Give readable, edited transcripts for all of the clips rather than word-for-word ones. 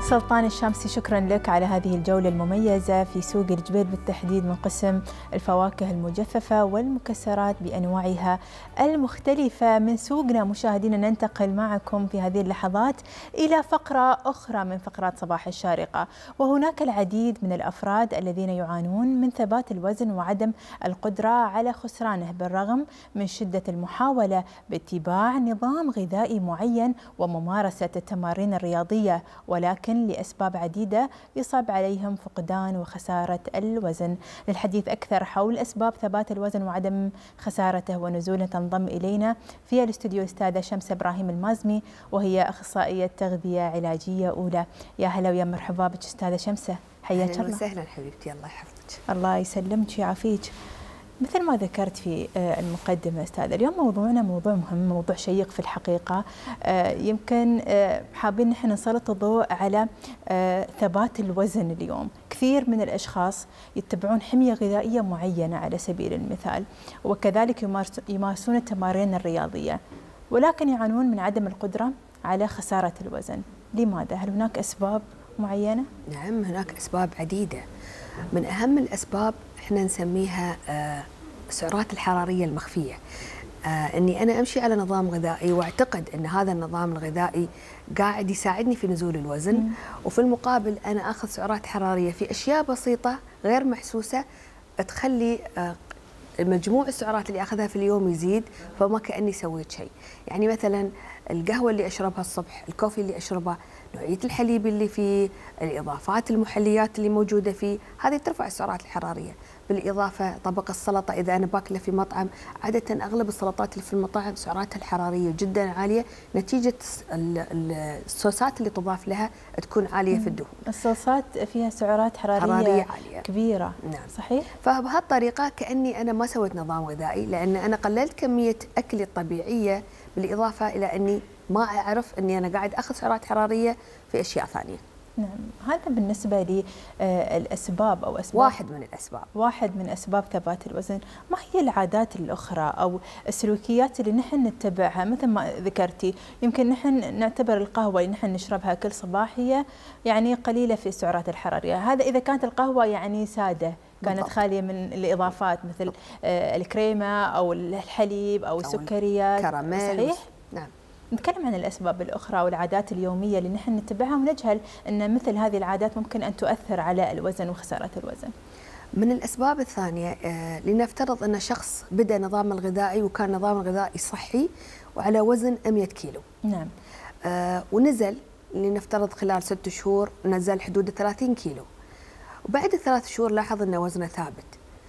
سلطان الشامسي، شكرا لك على هذه الجولة المميزة في سوق الجبيل بالتحديد من قسم الفواكه المجففة والمكسرات بأنواعها المختلفة. من سوقنا مشاهدينا ننتقل معكم في هذه اللحظات إلى فقرة أخرى من فقرات صباح الشارقة، وهناك العديد من الأفراد الذين يعانون من ثبات الوزن وعدم القدرة على خسرانه بالرغم من شدة المحاولة باتباع نظام غذائي معين وممارسة التمارين الرياضية، ولكن لأسباب عديدة يصعب عليهم فقدان وخسارة الوزن. للحديث أكثر حول أسباب ثبات الوزن وعدم خسارته ونزوله تنضم إلينا في الاستوديو الأستاذة شمس إبراهيم المازمي، وهي أخصائية تغذية علاجية أولى. يا هلا ويا مرحبا بك أستاذة شمسة، حياك الله. أهلا وسهلا حبيبتي، الله يحفظك. الله يسلمك ويعافيك. مثل ما ذكرت في المقدمة أستاذة، اليوم موضوعنا موضوع مهم، موضوع شيق في الحقيقة. يمكن حابين نحن نسلط الضوء على ثبات الوزن. اليوم كثير من الأشخاص يتبعون حمية غذائية معينة على سبيل المثال، وكذلك يمارسون التمارين الرياضية، ولكن يعانون من عدم القدرة على خسارة الوزن. لماذا؟ هل هناك أسباب معينة؟ نعم، هناك أسباب عديدة. من أهم الأسباب احنا نسميها السعرات الحرارية المخفية. اني انا امشي على نظام غذائي واعتقد ان هذا النظام الغذائي قاعد يساعدني في نزول الوزن، وفي المقابل انا اخذ سعرات حرارية في اشياء بسيطة غير محسوسة تخلي مجموع السعرات اللي اخذها في اليوم يزيد، فما كأني سويت شيء. يعني مثلا القهوة اللي اشربها الصبح، الكوفي اللي اشربه، نوعية الحليب اللي فيه، الإضافات المحليات اللي موجودة فيه، هذه ترفع السعرات الحرارية. بالإضافة طبق السلطة إذا أنا باكله في مطعم، عادة أغلب السلطات اللي في المطاعم سعراتها الحرارية جدا عالية نتيجة الصوصات اللي تضاف لها تكون عالية في الدهون. الصوصات فيها سعرات حرارية عالية كبيرة. نعم صحيح. فبهالطريقة كأني أنا ما سويت نظام غذائي، لأن أنا قللت كمية أكلي الطبيعية، بالإضافة إلى أني ما أعرف أني أنا قاعد أخذ سعرات حرارية في أشياء ثانية. نعم، هذا بالنسبة للأسباب أو أسباب. واحد من أسباب ثبات الوزن. ما هي العادات الأخرى أو السلوكيات اللي نحن نتبعها؟ مثل ما ذكرتي، يمكن نحن نعتبر القهوة اللي نحن نشربها كل صباح هي يعني قليلة في السعرات الحرارية، هذا إذا كانت القهوة يعني سادة، كانت خالية من الإضافات مثل الكريمة أو الحليب أو السكريات. كراميل. صحيح؟ نعم. نتكلم عن الأسباب الأخرى والعادات اليومية اللي نحن نتبعها ونجهل أن مثل هذه العادات ممكن أن تؤثر على الوزن وخسارة الوزن. من الأسباب الثانية، لنفترض أن شخص بدأ نظام الغذائي وكان نظام الغذائي صحي وعلى وزن 100 كيلو. نعم. ونزل، لنفترض خلال 6 شهور نزل حدود 30 كيلو، وبعد 3 شهور لاحظ أن وزنه ثابت،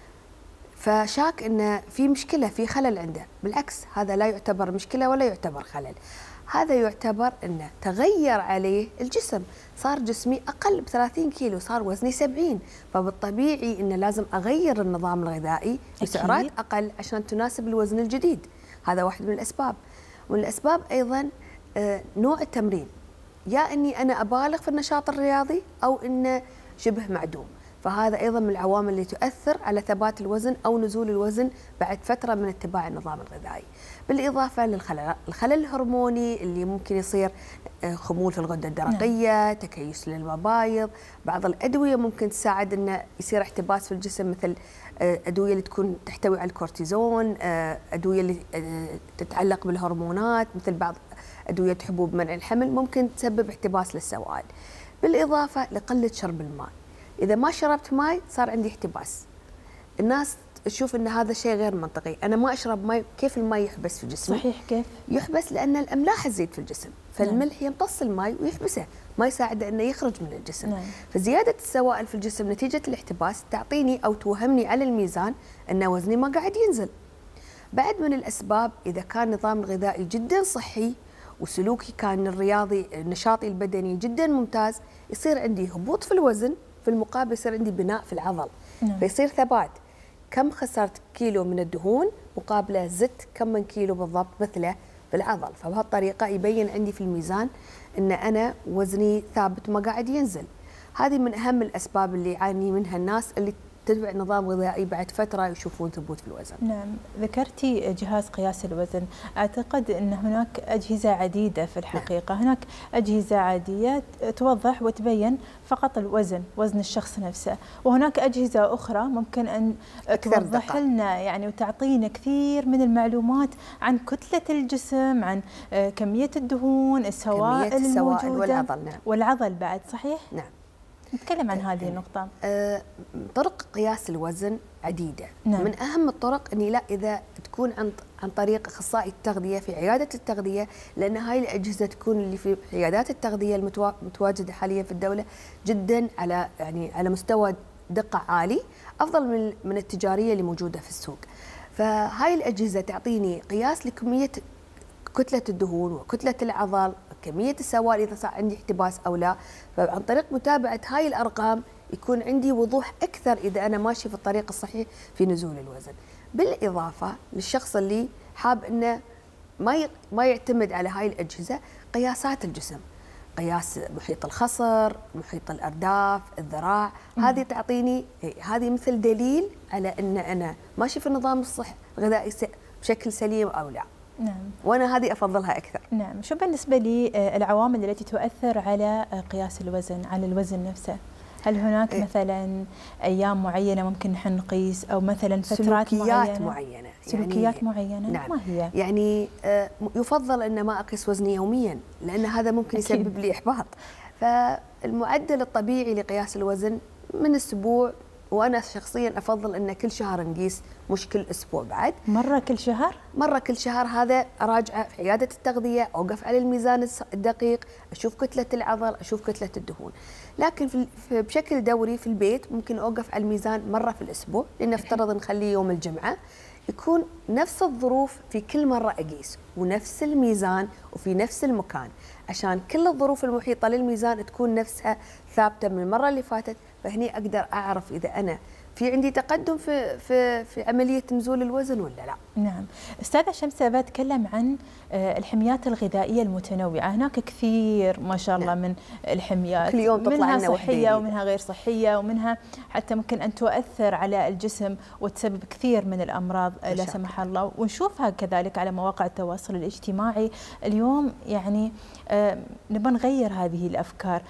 فشاك أن في مشكلة، في خلل عنده. بالعكس، هذا لا يعتبر مشكلة ولا يعتبر خلل، هذا يعتبر أنه تغير عليه الجسم، صار جسمي أقل ب30 كيلو، صار وزني 70، فبالطبيعي أنه لازم أغير النظام الغذائي بسعرات أقل عشان تناسب الوزن الجديد. هذا واحد من الأسباب. ومن الأسباب أيضا نوع التمرين، يا أني أنا أبالغ في النشاط الرياضي أو أنه شبه معدوم، فهذا أيضا من العوامل اللي تؤثر على ثبات الوزن أو نزول الوزن بعد فترة من اتباع النظام الغذائي. بالإضافة للخلل الهرموني اللي ممكن يصير، خمول في الغدة الدرقية، تكيس للمبايض، بعض الأدوية ممكن تساعد أنه يصير احتباس في الجسم، مثل أدوية اللي تكون تحتوي على الكورتيزون، أدوية اللي تتعلق بالهرمونات مثل بعض أدوية حبوب منع الحمل ممكن تسبب احتباس للسوائل. بالإضافة لقلة شرب الماء، إذا ما شربت ماء صار عندي احتباس. الناس تشوف أن هذا شيء غير منطقي، أنا ما أشرب ماء، كيف الماء يحبس في جسمي؟ صحيح. كيف يحبس؟ لأن الأملاح تزيد في الجسم، فالملح يمتص الماء ويحبسه، ما يساعده أنه يخرج من الجسم. فزيادة السوائل في الجسم نتيجة الاحتباس تعطيني أو توهمني على الميزان أن وزني ما قاعد ينزل. بعد من الأسباب، إذا كان نظام الغذائي جدا صحي وسلوكي كان الرياضي، نشاطي البدني جدا ممتاز، يصير عندي هبوط في الوزن، في المقابل يصير عندي بناء في العضل. فيصير ثبات، كم خسرت كيلو من الدهون مقابله زدت كم من كيلو بالضبط مثله في العضل، فبهالطريقه يبين عندي في الميزان ان انا وزني ثابت ما قاعد ينزل. هذه من اهم الاسباب اللي يعاني منها الناس اللي تتبع نظام غذائي بعد فتره يشوفون ثبوت في الوزن. نعم، ذكرتي جهاز قياس الوزن، اعتقد ان هناك اجهزه عديده في الحقيقه. نعم. هناك اجهزه عاديه توضح وتبين فقط الوزن، وزن الشخص نفسه، وهناك اجهزه اخرى ممكن ان توضح لنا يعني وتعطينا كثير من المعلومات عن كتله الجسم، عن كميه الدهون، السوائل الموجوده والعضل. نعم. والعضل بعد، صحيح؟ نعم. نتكلم عن هذه النقطة. طرق قياس الوزن عديدة. نعم. من أهم الطرق أني لا إذا تكون عن طريق أخصائي التغذية في عيادة التغذية، لأن هاي الأجهزة تكون اللي في عيادات التغذية المتواجدة حاليا في الدولة جدا على مستوى دقة عالي، أفضل من التجارية اللي موجودة في السوق. فهاي الأجهزة تعطيني قياس لكمية كتلة الدهون وكتلة العضل، كمية السوائل إذا صار عندي احتباس أو لا. فعن طريق متابعة هاي الأرقام يكون عندي وضوح أكثر إذا أنا ماشي في الطريق الصحيح في نزول الوزن. بالإضافة للشخص اللي حاب أنه ما يعتمد على هاي الأجهزة، قياسات الجسم، قياس محيط الخصر، محيط الأرداف، الذراع، هذه تعطيني، هذه مثل دليل على أن أنا ماشي في النظام الصحي الغذائي بشكل سليم أو لا. نعم. وأنا هذه أفضلها أكثر. نعم. شو بالنسبة للعوامل التي تؤثر على قياس الوزن، على الوزن نفسه؟ هل هناك مثلا أيام معينة ممكن نحن نقيس، أو مثلا فترات معينة؟ سلوكيات معينة. نعم. ما هي؟ يعني يفضل أن ما أقيس وزني يوميا، لأن هذا ممكن يسبب لي إحباط. فالمعدل الطبيعي لقياس الوزن من أسبوع، وأنا شخصيا أفضل أن كل شهر نقيس، مش كل أسبوع بعد. مرة كل شهر؟ مرة كل شهر. هذا أراجعه في عيادة التغذية، أوقف على الميزان الدقيق، أشوف كتلة العضل، أشوف كتلة الدهون. لكن بشكل دوري في البيت ممكن أوقف على الميزان مرة في الأسبوع، لنفترض نخليه يوم الجمعة، يكون نفس الظروف في كل مرة أقيس، ونفس الميزان وفي نفس المكان، عشان كل الظروف المحيطة للميزان تكون نفسها ثابتة من المرة اللي فاتت. فهني أقدر أعرف إذا أنا في عندي تقدم في عملية نزول الوزن ولا لا. نعم. أستاذة شمسة، بتكلم عن الحميات الغذائية المتنوعة. هناك كثير ما شاء الله. نعم. من الحميات، كل يوم تطلع منها صحية ومنها غير صحية، ومنها حتى ممكن أن تؤثر على الجسم وتسبب كثير من الأمراض لا سمح الله، ونشوفها كذلك على مواقع التواصل الاجتماعي. اليوم يعني نبغى نغير هذه الأفكار،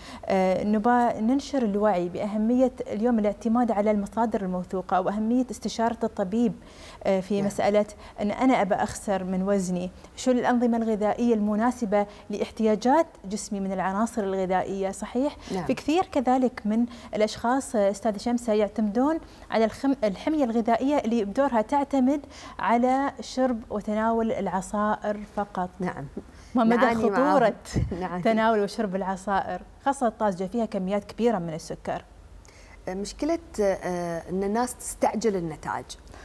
نبغى ننشر الوعي بأهمية اليوم الاعتماد على المصادر الموثوقة، أو أهمية استشارة الطبيب في مسألة أن أنا أبى أخسر من وزني، شو الأنظمة الغذائية المناسبة لاحتياجات جسمي من العناصر الغذائية. صحيح. نعم. في كثير كذلك من الأشخاص أستاذة شمسة يعتمدون على الحمية الغذائية اللي بدورها تعتمد على شرب وتناول العصائر فقط. نعم. ما مدى خطورة تناول وشرب العصائر، خاصة الطازجة فيها كميات كبيرة من السكر؟ مشكلة أن الناس تستعجل النتائج،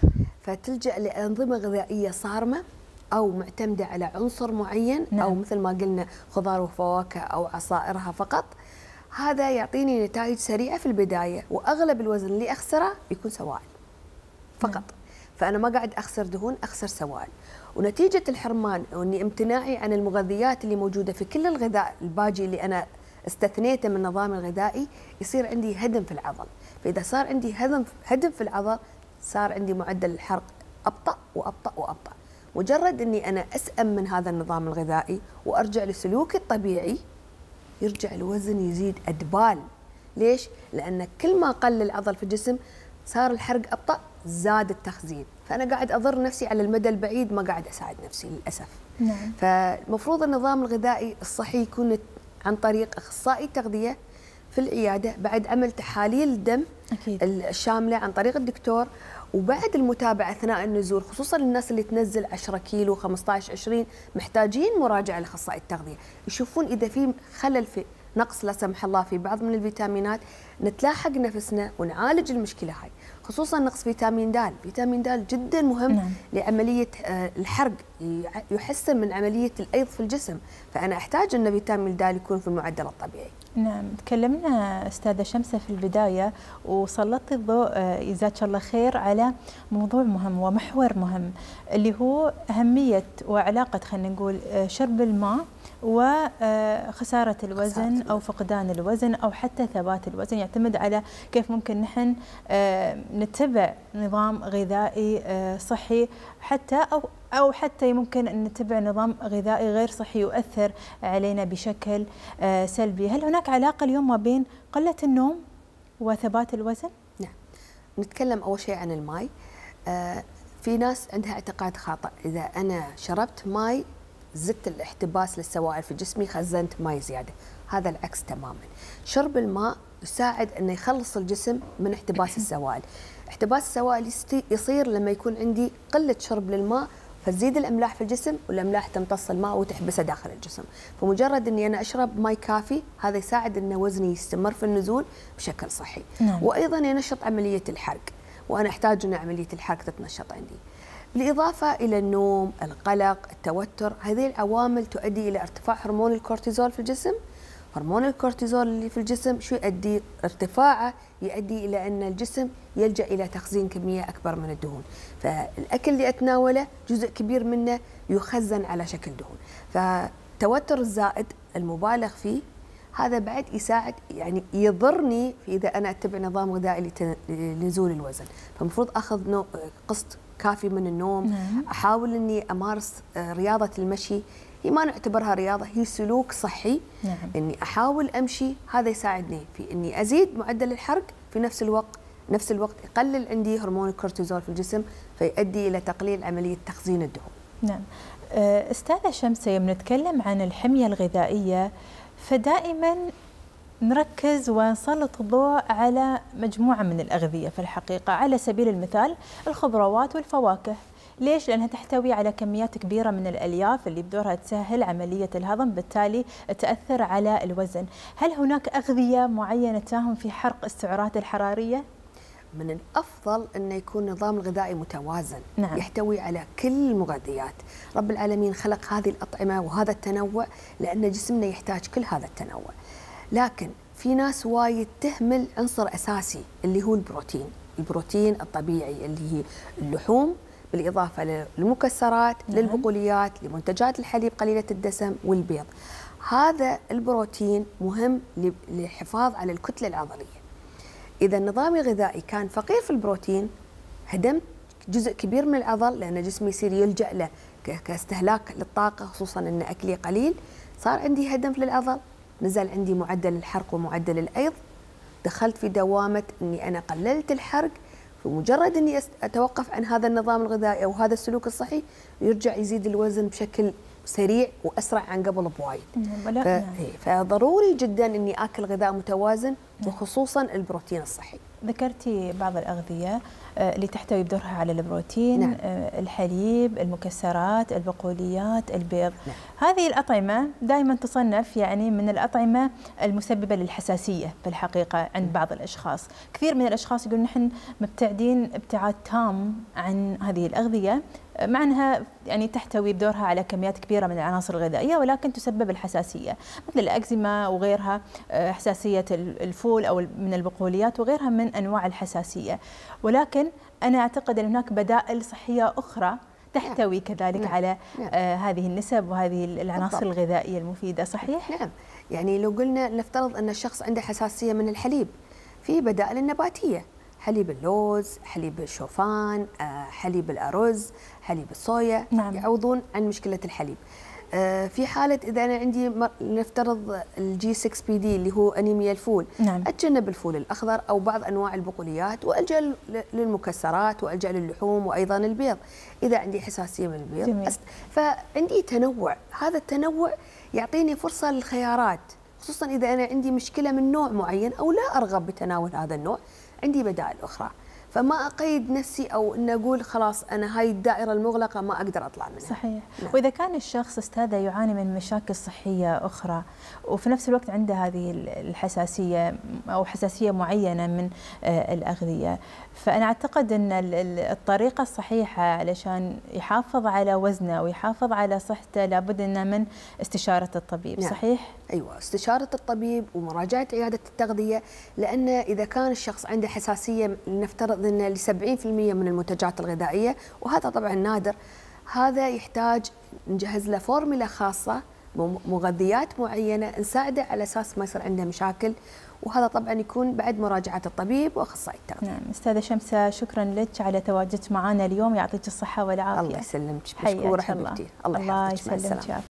فتلجأ لأنظمة غذائية صارمة أو معتمدة على عنصر معين. نعم. أو مثل ما قلنا خضار وفواكه أو عصائرها فقط. هذا يعطيني نتائج سريعة في البداية، وأغلب الوزن اللي أخسره يكون سوائل فقط. نعم. فأنا ما قاعد أخسر دهون، أخسر سوائل. ونتيجة الحرمان وإني امتناعي عن المغذيات اللي موجودة في كل الغذاء الباجي اللي أنا استثنيته من النظام الغذائي، يصير عندي هدم في العضل. فإذا صار عندي هدم في العضل، صار عندي معدل الحرق أبطأ وأبطأ وأبطأ. مجرد أني أنا أسأم من هذا النظام الغذائي وأرجع لسلوكي الطبيعي، يرجع الوزن يزيد أدبال. ليش؟ لأن كل ما قل العضل في الجسم صار الحرق أبطأ، زاد التخزين. فأنا قاعد أضر نفسي على المدى البعيد، ما قاعد أساعد نفسي للأسف. نعم. فالمفروض النظام الغذائي الصحي يكون عن طريق أخصائي تغذية في العيادة، بعد عمل تحاليل الدم أكيد الشاملة عن طريق الدكتور، وبعد المتابعة أثناء النزول، خصوصا الناس اللي تنزل 10 كيلو 15-20 محتاجين مراجعة لأخصائي التغذية، يشوفون إذا في خلل في نقص لا سمح الله في بعض من الفيتامينات، نتلاحق نفسنا ونعالج المشكلة هاي. خصوصا نقص فيتامين د، فيتامين د جدا مهم. نعم. لعملية الحرق، يحسن من عملية الأيض في الجسم، فأنا أحتاج أن فيتامين د يكون في المعدل الطبيعي. نعم. تكلمنا أستاذة شمسة في البداية وسلطت الضوء جزاك الله خير على موضوع مهم ومحور مهم، اللي هو أهمية وعلاقة خلينا نقول شرب الماء وخسارة الوزن أو فقدان الوزن أو حتى ثبات الوزن. يعني يعتمد على كيف ممكن نحن نتبع نظام غذائي صحي، حتى أو حتى ممكن أن نتبع نظام غذائي غير صحي يؤثر علينا بشكل سلبي. هل هناك علاقة اليوم ما بين قلة النوم وثبات الوزن؟ نعم. نتكلم أول شيء عن الماء. في ناس عندها اعتقاد خاطئ، إذا أنا شربت ماء زدت الاحتباس للسوائل في جسمي، خزنت ماء زيادة. هذا العكس تماما. شرب الماء يساعد أنه يخلص الجسم من احتباس السوائل. احتباس السوائل يصير لما يكون عندي قلة شرب للماء، فتزيد الأملاح في الجسم، والأملاح تمتص الماء وتحبسه داخل الجسم. فمجرد أني أنا أشرب ماء كافي، هذا يساعد أن وزني يستمر في النزول بشكل صحي. نعم. وأيضا ينشط عملية الحرق، وأنا أحتاج أن عملية الحرق تتنشط عندي. بالإضافة إلى النوم، القلق، التوتر، هذه العوامل تؤدي إلى ارتفاع هرمون الكورتيزول في الجسم. هرمون الكورتيزول اللي في الجسم شو يؤدي؟ ارتفاعه يؤدي إلى أن الجسم يلجأ إلى تخزين كمية أكبر من الدهون، فالأكل اللي أتناوله جزء كبير منه يخزن على شكل دهون. فالتوتر الزائد المبالغ فيه هذا بعد يساعد، يعني يضرني إذا أنا أتبع نظام غذائي لنزول الوزن. فالمفروض أخذ قسط كافي من النوم. أحاول أني أمارس رياضة المشي، هي ما نعتبرها رياضة، هي سلوك صحي. إني أحاول أمشي، هذا يساعدني في إني أزيد معدل الحرق، في نفس الوقت يقلل عندي هرمون الكورتيزول في الجسم، فيؤدي إلى تقليل عملية تخزين الدهون. نعم. أستاذة شمسة، يوم نتكلم عن الحمية الغذائية فدائما نركز ونسلط الضوء على مجموعة من الأغذية في الحقيقة، على سبيل المثال الخضروات والفواكه. ليش؟ لأنها تحتوي على كميات كبيرة من الألياف اللي بدورها تسهل عملية الهضم، بالتالي تأثر على الوزن. هل هناك أغذية معينة تساهم في حرق السعرات الحرارية؟ من الأفضل أن يكون نظام الغذائي متوازن. نعم. يحتوي على كل المغذيات. رب العالمين خلق هذه الأطعمة وهذا التنوع لأن جسمنا يحتاج كل هذا التنوع. لكن في ناس وايد تهمل عنصر أساسي اللي هو البروتين الطبيعي، اللي هي اللحوم بالإضافة للمكسرات، للبقوليات، لمنتجات الحليب قليلة الدسم والبيض. هذا البروتين مهم للحفاظ على الكتلة العضلية. إذا النظام الغذائي كان فقير في البروتين، هدمت جزء كبير من العضل، لأن جسمي يصير يلجأ له كاستهلاك للطاقة، خصوصا أن أكلي قليل. صار عندي هدم للعضل، نزل عندي معدل الحرق ومعدل الأيض، دخلت في دوامة أني أنا قللت الحرق. فمجرد أني أتوقف عن هذا النظام الغذائي أو هذا السلوك الصحي، يرجع يزيد الوزن بشكل سريع وأسرع عن قبل بوايد. فضروري جدا أني أكل غذاء متوازن، وخصوصا البروتين الصحي. ذكرتي بعض الأغذية اللي تحتوي بدورها على البروتين. نعم. الحليب، المكسرات، البقوليات، البيض. نعم. هذه الأطعمة دائما تصنف يعني من الأطعمة المسببة للحساسية في الحقيقة عند بعض الأشخاص. كثير من الأشخاص يقولون نحن مبتعدين ابتعاد تام عن هذه الأغذية، مع أنها يعني تحتوي بدورها على كميات كبيرة من العناصر الغذائية، ولكن تسبب الحساسية مثل الأكزيما وغيرها، حساسية الفول أو من البقوليات وغيرها من أنواع الحساسية. ولكن أنا أعتقد أن هناك بدائل صحية أخرى تحتوي كذلك على هذه النسب وهذه العناصر الغذائية المفيدة. صحيح؟ نعم. يعني لو قلنا نفترض أن الشخص عنده حساسية من الحليب، في بدائل النباتية، حليب اللوز، حليب الشوفان، حليب الأرز، حليب الصويا. نعم. يعوضون عن مشكلة الحليب. في حالة إذا أنا عندي نفترض الجي 6 بي دي اللي هو أنيميا الفول. نعم. أتجنب الفول الأخضر أو بعض أنواع البقوليات، وألجأ للمكسرات، وألجأ للحوم، وأيضا البيض إذا عندي حساسية من البيض. فعندي تنوع، هذا التنوع يعطيني فرصة للخيارات، خصوصا إذا أنا عندي مشكلة من نوع معين أو لا أرغب بتناول هذا النوع، عندي بدائل أخرى. فما أقيد نفسي أو أن أقول خلاص أنا هاي الدائرة المغلقة ما أقدر أطلع منها. صحيح. نعم. وإذا كان الشخص أستاذة يعاني من مشاكل صحية أخرى وفي نفس الوقت عنده هذه الحساسية أو حساسية معينة من الأغذية، فأنا أعتقد أن الطريقة الصحيحة علشان يحافظ على وزنه ويحافظ على صحته لابد أنه من استشارة الطبيب. نعم. صحيح؟ أيوة، استشارة الطبيب ومراجعة عيادة التغذية، لأن إذا كان الشخص عنده حساسية لنفترض أن ل 70% من المنتجات الغذائية، وهذا طبعا نادر، هذا يحتاج نجهز له فورمولا خاصة مغذيات معينه نساعده على اساس ما يصير عنده مشاكل، وهذا طبعا يكون بعد مراجعه الطبيب واخصائي التغذيه. نعم استاذه شمسه، شكرا لك على تواجدك معنا اليوم، يعطيك الصحه والعافيه. الله يسلمك، مشكوره حبيبتي. الله يحفظك. يسلمك.